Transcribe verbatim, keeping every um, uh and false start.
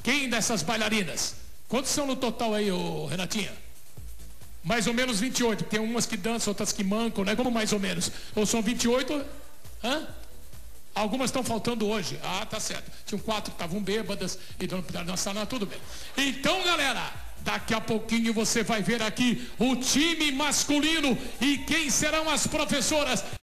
Quem dessas bailarinas? Quantos são no total aí, ô Renatinha? Mais ou menos vinte e oito. Tem umas que dançam, outras que mancam, né? Como mais ou menos? Ou são vinte e oito? Hã? Algumas estão faltando hoje. Ah, tá certo. Tinham quatro que estavam bêbadas e não puderam dançar, não, tudo bem. Então, galera, daqui a pouquinho você vai ver aqui o time masculino e quem serão as professoras.